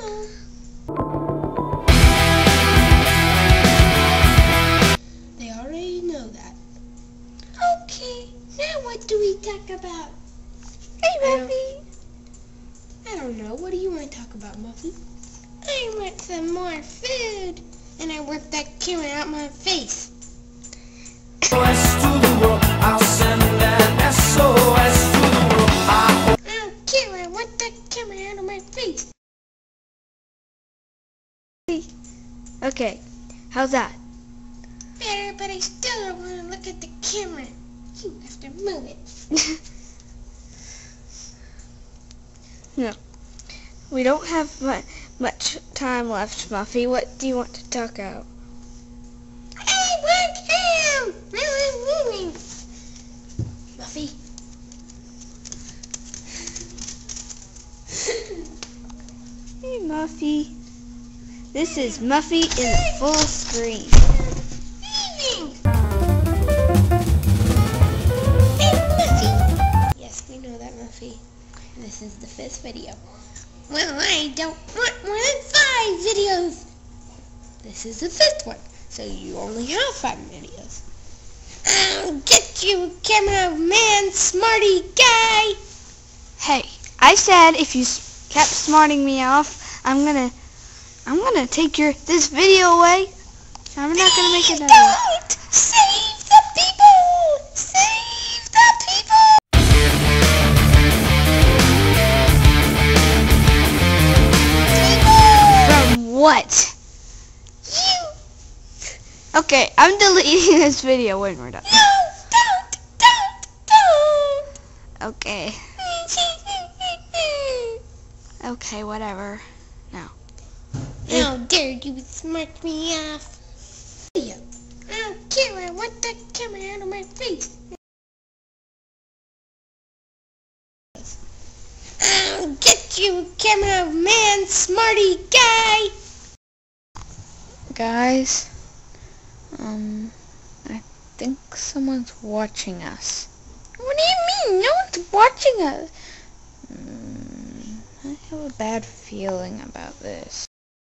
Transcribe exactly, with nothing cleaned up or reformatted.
know. They already know that. Okay, now what do we talk about? Hey, Muffy. I don't know. What do you want to talk about, Muffy? I want some more food, and I want that camera out my face. S O S to the world, I'll send an S O S to the world. I don't care, I want that camera out of my face. Okay, how's that? Better, but I still don't want to look at the camera. You have to move it. No. We don't have mu much time left, Muffy. What do you want to talk about? I want him! Muffy. Hey, Muffy. This is Muffy in the full screen. Leaving! Hey, Muffy! Yes, we know that, Muffy. This is the fifth video. Well, I don't want more than five videos. This is the fifth one, so you only have five videos. I'll get you, camera man, smarty guy. Hey, I said if you s kept smarting me off, I'm gonna, I'm gonna take your this video away. I'm not gonna make another. Don't save the people. Save the people. What? You. Okay, I'm deleting this video when we're done. No, don't, don't, don't. Okay. Okay, whatever. Now. How dare you smart me off? Video. I don't care, I want that camera out of my face. I'll get you, camera man, smarty guy. Guys, um, I think someone's watching us. What do you mean? No one's watching us. Mm, I have a bad feeling about this.